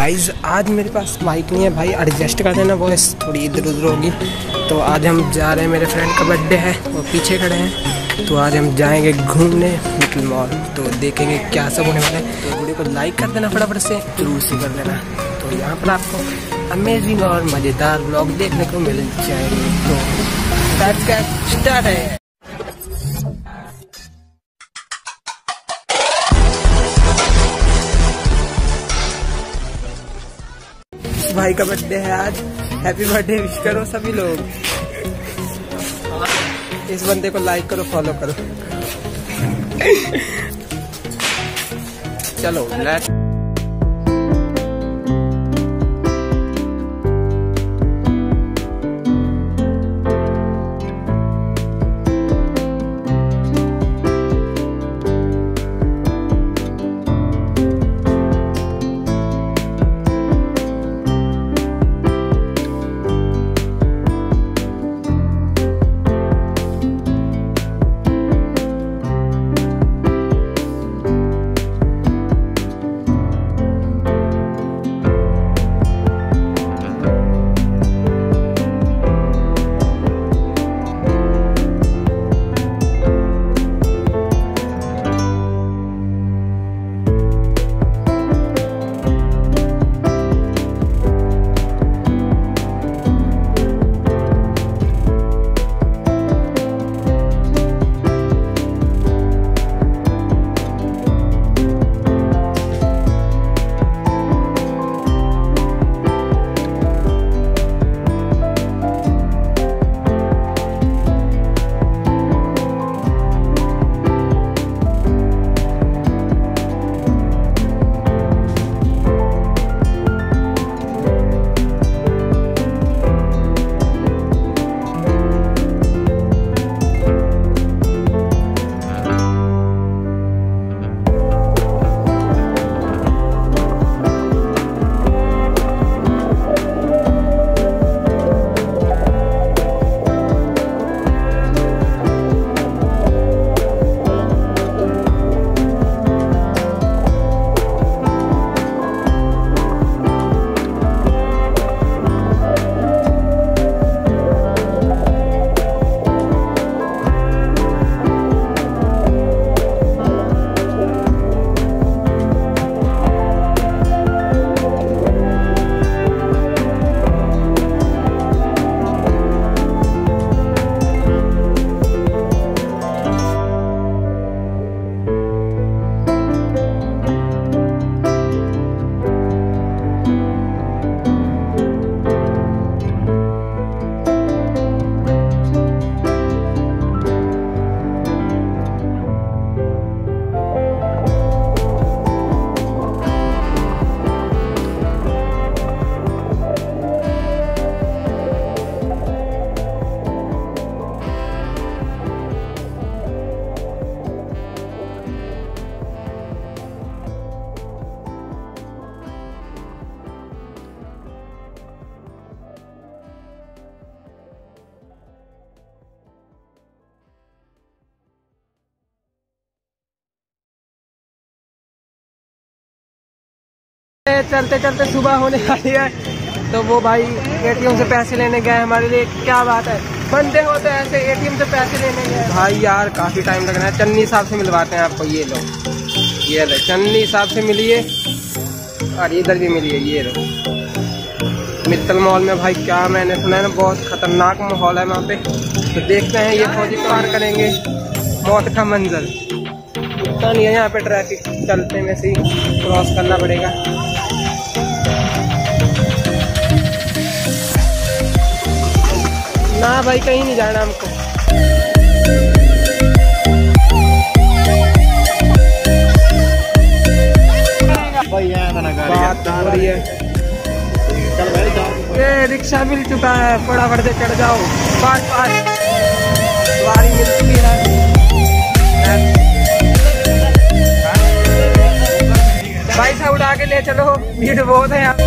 Guys आज मेरे पास mic नहीं है भाई, एडजस्ट कर देना, वॉइस थोड़ी इधर उधर होगी। तो आज हम जा रहे हैं, मेरे फ्रेंड का बर्थडे है, वो पीछे खड़े हैं। तो आज हम जाएंगे घूमने लिटिल मॉल, तो देखेंगे क्या सब होने वाला है। तो वीडियो को लाइक कर देना फटाफट से, जरूर से कर देना। तो यहाँ पर आपको अमेजिंग और मज़ेदार व्लॉग देखने को मिल जाएंगे। तो स्टार्ट है। भाई का बर्थडे है आज, हैप्पी बर्थडे विश करो सभी लोग। इस बंदे को लाइक करो, फॉलो करो। चलो लेट्स। चलते चलते सुबह होने वाली है, तो वो भाई एटीएम से पैसे लेने गए हमारे लिए। क्या बात है, बंदे होते हैं ऐसे, एटीएम से पैसे लेने गए भाई। यार काफी टाइम लग रहा है। चन्नी साहब से मिलवाते हैं आपको, ये लो, ये लो, चन्नी साहब से मिलिए। और इधर भी मिलिए, ये लो। मित्तल मॉल में भाई क्या मैंने सुना है ना, बहुत खतरनाक माहौल है वहाँ पे। तो देखते हैं ये फौजी पार करेंगे मौत का मंजर। पता नहीं है यहाँ पे ट्रैफिक, चलते में से ही क्रॉस करना पड़ेगा। ना भाई कहीं नहीं जाना हमको। बात हो रही है, ये रिक्शा मिल चुका है, फटाफट से चढ़ जाओ। पास सवारी मिल चुकी है। भाई साहब उड़ा के ले चलो, भीड़ बहुत है यहाँ।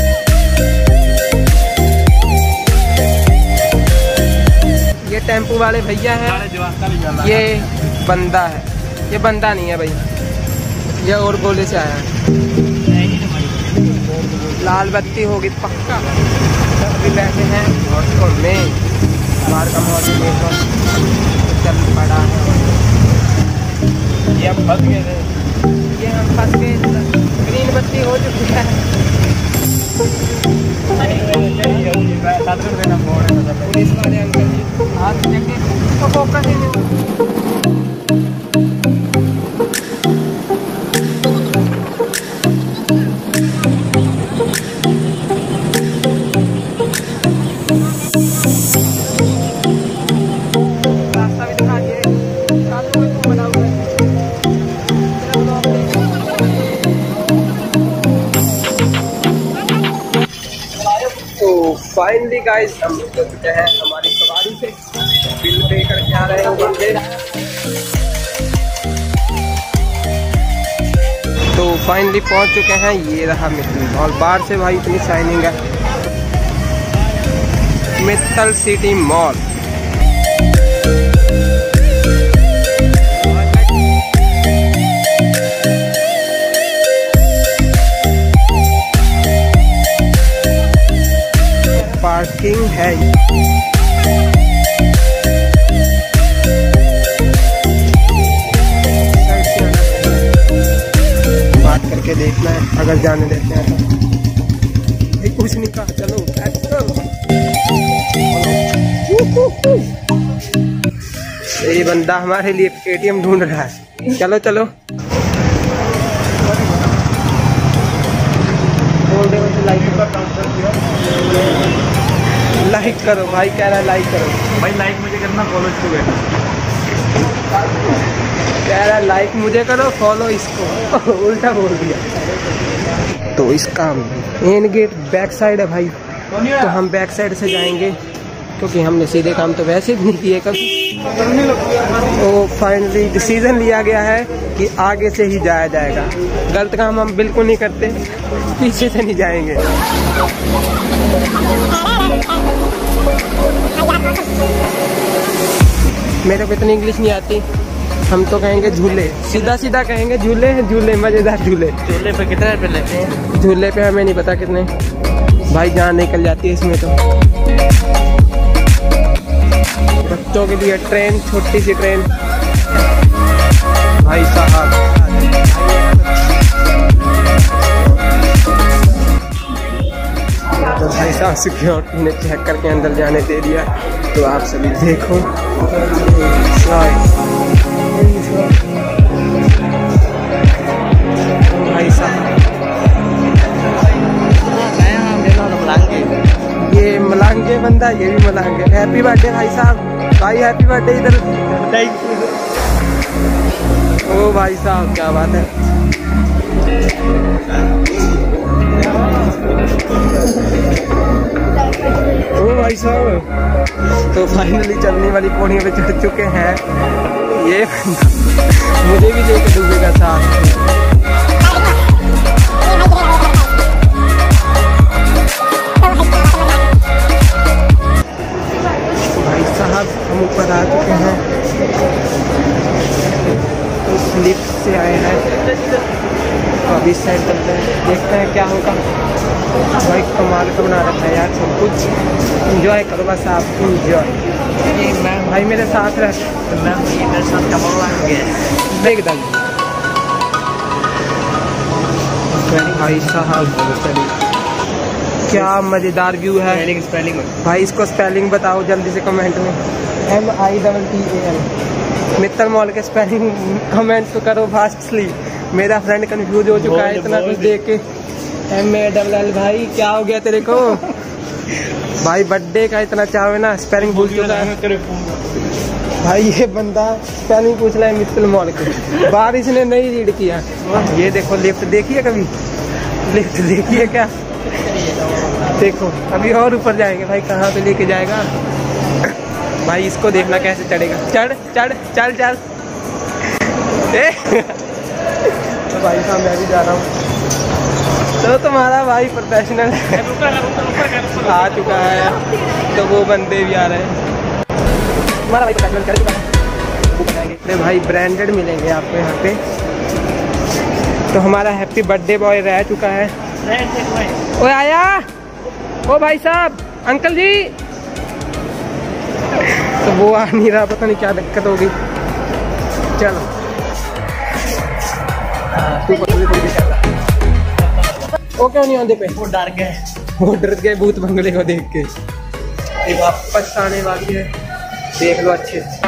ये टेम्पू वाले भैया हैं, ये बंदा है, ये बंदा नहीं है भाई, ये और गोले से आया है। लाल बत्ती होगी पक्का। अभी बैठे हैं ऑटो में, बाहर का मौसम देखो चल पड़ा है। ये हम फंस गए थे, ये हम फंस गए, ग्रीन बत्ती हो चुकी है। पुलिस वाले अंकल जी हाथ देखे तो फोकस ही नहीं। फाइनली गाइस हम लोग हो चुके हैं हमारी सवारी से, बिल पे करके आ रहे हैं बंदे। तो फाइनली पहुंच चुके हैं, ये रहा मित्तल मॉल। बाहर से भाई इतनी शाइनिंग है, मित्तल सिटी मॉल। पार्किंग है, बात करके देखना है अगर जाने देते हैं तो। कुछ नहीं कहा, चलो ये बंदा हमारे लिए एटीएम ढूंढ रहा है। चलो चलो लाइक करो भाई, कह रहा है लाइक करो भाई। लाइक मुझे करना, फॉलो इसको करना। कह रहा है लाइक मुझे करो, फॉलो इसको। उल्टा बोल दिया। तो इसका मेन गेट बैक साइड है भाई, तो हम बैक साइड से जाएंगे क्योंकि हमने सीधे काम तो वैसे भी नहीं किए कभी। तो फाइनली डिसीजन लिया गया है कि आगे से ही जाया जाएगा। गलत काम हम बिल्कुल नहीं करते, पीछे से नहीं जाएंगे। मेरे को इतनी इंग्लिश नहीं आती, हम तो कहेंगे झूले, सीधा सीधा कहेंगे झूले झूले, मजेदार झूले। झूले पे कितने रुपए लेते हैं? झूले पे हमें नहीं पता कितने भाई, जान निकल जाती है इसमें। तो बच्चों के लिए ट्रेन, छोटी सी ट्रेन भाई साहब। तो भाई साहब सिक्योरिटी ने चेक करके अंदर जाने दे दिया। तो आप सभी देखो भाई साहब, ये मलांगे बंदा, ये भी मलांगे। हैप्पी बर्थडे भाई साहब, भाई हैप्पी बर्थडे। इधर ओ भाई साहब क्या बात है। ओ भाई साहब, तो फाइनली चलने वाली पौड़ियों पे चढ़ चुके हैं। ये मुझे भी लेके डूबेगा साथ। भाई साहब हम ऊपर आ चुके हैं, उस लिफ्ट से आए हैं। तो अभी साइड चलते हैं, देखते हैं क्या होगा। भाई कमाल का बना रखा है यार सब कुछ। एंजॉय करो बस आप, एंजॉय। भाई मेरे साथ रह देख दल भाई साहब, क्या मजेदार व्यू है। स्पेलिंग भाई इसको स्पेलिंग बताओ जल्दी से कमेंट में। MITTAL मित्तल मॉल के स्पेलिंग कमेंट तो करो फास्टली। मेरा फ्रेंड कंफ्यूज हो चुका है इतना कुछ देख के। MALL भाई क्या हो गया तेरे को भाई, बर्थडे का इतना चाव है ना, स्पेलिंग भूल चुका है भाई। ये बंदा स्पेलिंग पूछ रहा है मित्तल मॉल के, बारिश ने नहीं रीड किया। ये देखो लिफ्ट देखिए, कभी लिफ्ट देखिए क्या, देखो अभी और ऊपर जाएंगे भाई। कहाँ पे लेके जाएगा भाई, इसको देखना कैसे चढ़ेगा। चढ़ चढ़ चल चल। तो भाई साहब मैं भी जा रहा हूँ। तो तुम्हारा भाई प्रोफेशनल आ चुका है, तो वो बंदे भी आ रहे हैं। तुम्हारा भाई प्रोफेशनल कर चुका है भाई, ब्रांडेड मिलेंगे आपको यहाँ पे। तो हमारा हैप्पी बर्थडे बॉय रह चुका है, ओए आया, ओ भाई साहब, अंकल जी। तो वो आ नहीं रहा, पता नहीं क्या दिक्कत होगी। चलो वो क्यों नहीं आते पे? वो डर गए, वो डर गए भूत बंगले को देख के। वापस आने वाली है, देख लो अच्छे से।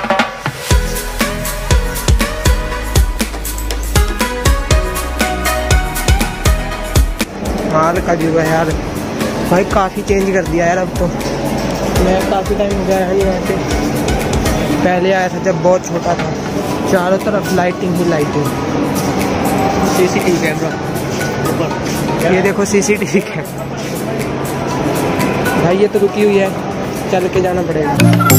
हाल का जो है यार भाई, काफ़ी चेंज कर दिया यार अब तो। मैं काफ़ी टाइम हो गया नहीं वहाँ पे, पहले आया था जब बहुत छोटा था। चारों तरफ लाइटिंग ही लाइटिंग। सीसीटीवी कैमरा, ये देखो सीसीटीवी कैमरा। भाई ये तो रुकी हुई है, चल के जाना पड़ेगा।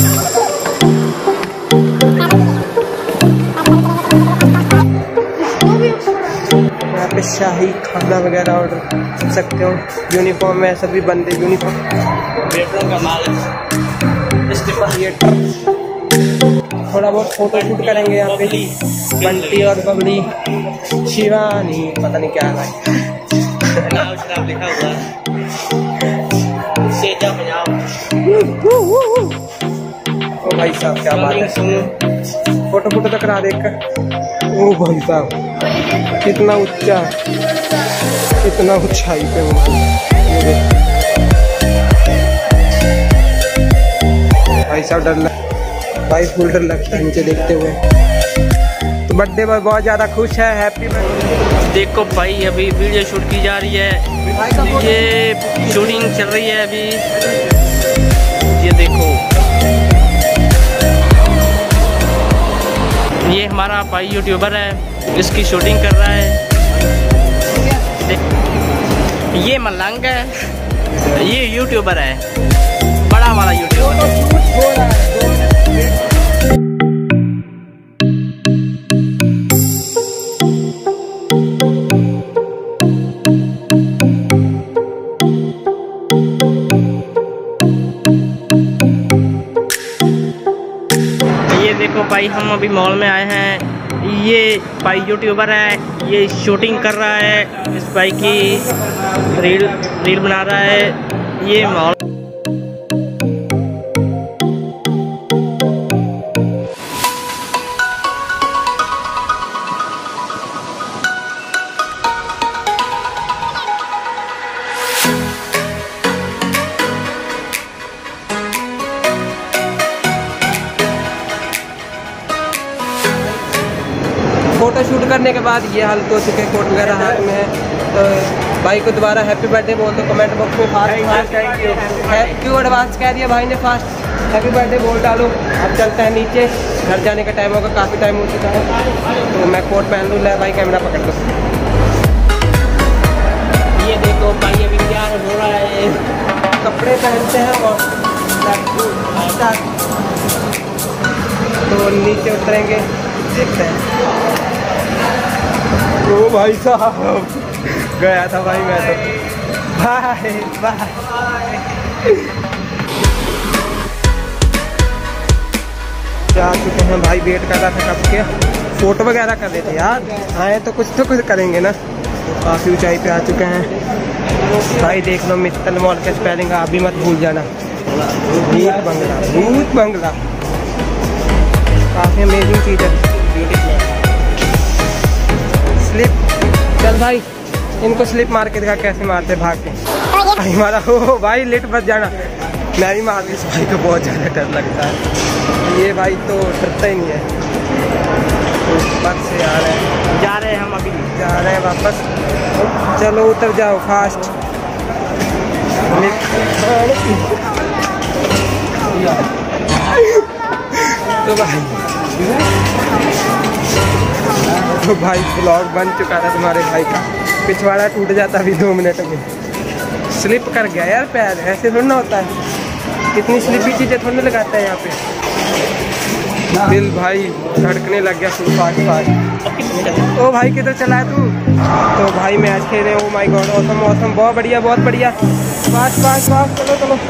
यहाँ पे शाही खाना वगैरह ऑर्डर कर सकते हो। यूनिफॉर्म में सभी बंदे यूनिफॉर्म। वेटर का माल है। थोड़ा बहुत फोटो शूट करेंगे यहाँ पे। बंटी और बबली, शिवानी, पता नहीं क्या है। नाम लिखा हुआ है, सेजा बजाओ। ओ भाई साहब क्या बात है, फोटो फोटो तक करा देखकर। ओ भाई साहब कितना ऊंचा, कितना ऊंचाई पे हूँ। भाई साहब डर भाई फुल डर लगता है नीचे देखते हुए। तो बर्थडे बॉय बहुत ज़्यादा खुश है, हैप्पी बर्थडे। देखो भाई अभी वीडियो शूट की जा रही है, ये शूटिंग चल रही है अभी। ये देखो, ये हमारा भाई यूट्यूबर है, इसकी शूटिंग कर रहा है। ये मलंग है, ये यूट्यूबर है, बड़ा वाला यूट्यूबर। देखो भाई हम अभी मॉल में आए हैं। ये भाई यूट्यूबर है, ये शूटिंग कर रहा है, इस भाई की रील बना रहा है। ये मॉल फोटो शूट करने के बाद ये हालत हो चुके हैं, कोट वगैरह हाथ में है। तो भाई को दोबारा हैप्पी बर्थडे बोल दो कमेंट बॉक्स में। फास्ट क्यों एडवांस कह दिया भाई ने, फास्ट हैप्पी बर्थडे बोल डालो। अब चलते हैं नीचे, घर जाने का टाइम होगा, काफ़ी टाइम हो चुका है। तो मैं कोट पहन लूँ। भाई कैमरा पकड़ लो। ये देखो भाई अभी क्या हो रहा है, कपड़े पहनते हैं और तो नीचे उतरेंगे, देखते हैं। ओ भाई साहब गया था भाई मैं तो। Bye bye. जा चुके हैं भाई, वेट कर रहा था कब के। फोटो वगैरह कर रहे थे यार, आए तो कुछ करेंगे ना। काफ़ी ऊंचाई पे आ चुके हैं भाई। देख लो मित्तल मॉल के स्पेलिंग आप भी मत भूल जाना। भूत बंगला, भूत बंगला काफ़ी अमेजिंग चीज़ है। स्लिप चल भाई, इनको स्लिप मार के दिखा कैसे मारते भाग के। भाई मारा हो भाई, लेट बच जाना। मैं भी मार दी इस भाई को, बहुत ज़्यादा डर लगता है। ये भाई तो डरता ही नहीं है। बस से आ रहे हैं, जा रहे हैं हम अभी, जा रहे हैं वापस। चलो उतर जाओ फास्ट। तो भाई ब्लॉग बन चुका था तुम्हारे भाई का। पिछवाड़ा टूट जाता अभी 2 मिनट में। स्लिप कर गया यार पैर, ऐसे थोड़ा ना होता है। कितनी स्लिपी चीज़ें थोड़ी लगाता है यहाँ पे। दिल भाई धड़कने लग गया फुल फास्ट फास्ट। ओ भाई किधर चला है तू? तो भाई मैच खेल रहे हैं। ओ माय गॉड, मौसम मौसम बहुत बढ़िया, बहुत बढ़िया। फास्ट फास्ट फास्ट, चलो चलो।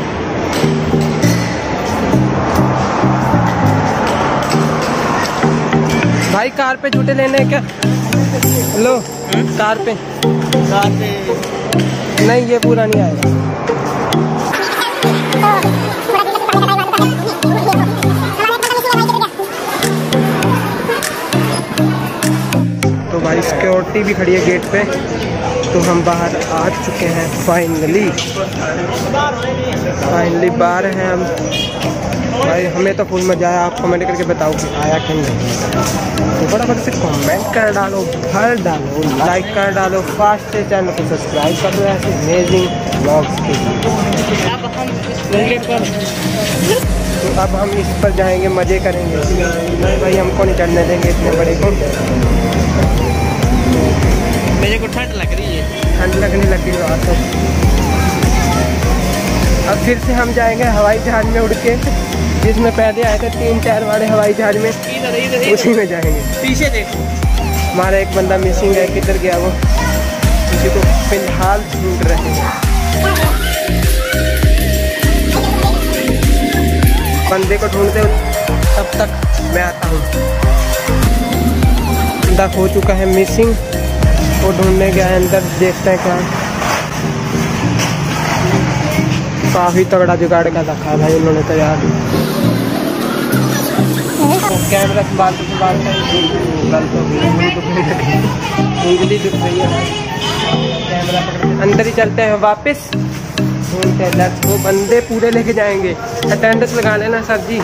भाई कार पे झूठे लेने क्या? लो कार पे नहीं ये पूरा नहीं आएगा। तो भाई सिक्योरिटी भी खड़ी है गेट पे, तो हम बाहर आ चुके हैं फाइनली बाहर हैं हम। भाई हमें तो फुल मजा आया, आप कमेंट करके बताओ कि आया कि नहीं। तो फटाफट से कमेंट कर डालो, भर डालो, लाइक कर डालो, फास्ट से चैनल को सब्सक्राइब कर दो ऐसे अमेजिंग व्लॉग्स के लिए। तो अब हम इस पर जाएंगे, मज़े करेंगे। नहीं भाई हमको नहीं चढ़ने देंगे इतने बड़े को। मेरे को ठंड लग रही है, ठंड लगने लगी रात को। अब फिर से हम जाएंगे हवाई जहाज में उड़ के, जिसमें पहले आए थे 3 टायर वाले हवाई जहाज में, उसी में जाएंगे। पीछे देखो, हमारा एक बंदा मिसिंग है, किधर गया वो, उसी को फिलहाल ढूंढ रहे हैं। बंदे को ढूंढते तब तक मैं आता हूँ। बंदा हो चुका है मिसिंग, वो ढूंढने गया है अंदर, देखते हैं क्या। काफ़ी तगड़ा जुगाड़ का रखा है भाई उन्होंने तो यार। कैमरा संभाल उंगली दुख रही है भाई, कैमरा पकड़। अंदर ही चलते हैं वापस, ढूंढते हैं। लेट्स गो, बंदे पूरे लेके जाएंगे। अटेंडेंस लगा लेना सर जी।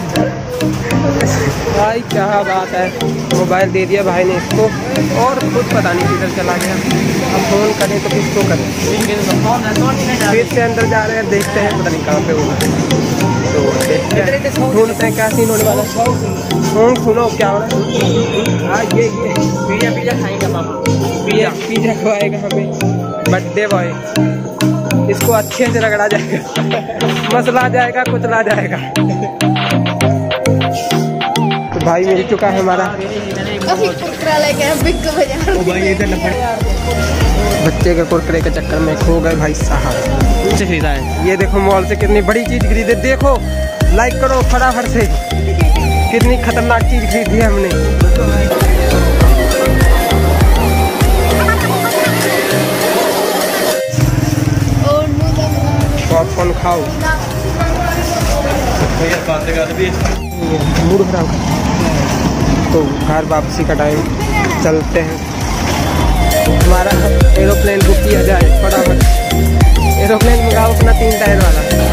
भाई क्या बात है, मोबाइल दे दिया भाई ने इसको, और खुद पता नहीं किधर चला गया। अब फ़ोन करें तो किसको करें। फिर से अंदर जा रहे हैं, देखते हैं पता नहीं कहाँ पे होगा। तो देखते हैं, ढूंढते हैं क्या सीन होने वाला। फोन सुनो क्या हो रहा है। हाँ ये पिज़्ज़ा खाएगा पापा, पिज़्ज़ा खवाएगा हमें बर्थडे बॉय। इसको अच्छे से रगड़ा जाएगा, मसला जाएगा, कुचला जाएगा। तो भाई मिल चुका है हमारा। बच्चे के कुरकुरे के चक्कर में खो गए भाई साहब। खरीदा है, ये देखो मॉल से कितनी बड़ी चीज खरीदे, देखो लाइक करो फटाफट से, कितनी खतरनाक चीज खरीदी है हमने। पॉपकॉर्न खाओ, मूड खराब। तो घर वापसी का टाइम, चलते हैं। हमारा एरोप्लेन बुक किया जाए फटाफट। एरोप्लेन मंगाओ अपना 3 टायर वाला।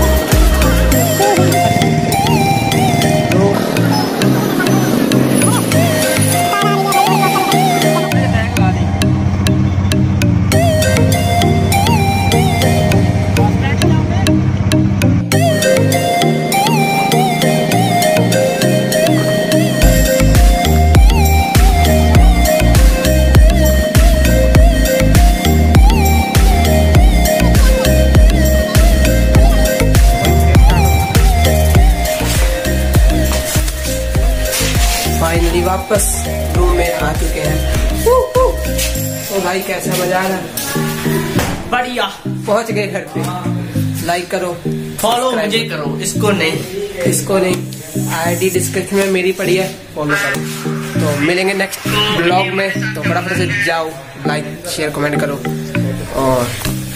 फाइनली वापस रूम में आ चुके हैं। तो भाई कैसा मजा आ रहा? बढ़िया। पहुंच गए घर पे। लाइक करो, फॉलो मुझे करो, इसको नहीं। आईडी डिस्क्रिप्शन में मेरी पड़ी है, फॉलो करो। तो मिलेंगे नेक्स्ट ब्लॉग में, तो फटाफट से जाओ, लाइक शेयर कमेंट करो, और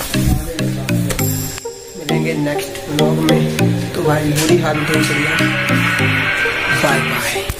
मिलेंगे नेक्स्ट ब्लॉग में। तो भाई बुरी हालत हुई, बाय बाय।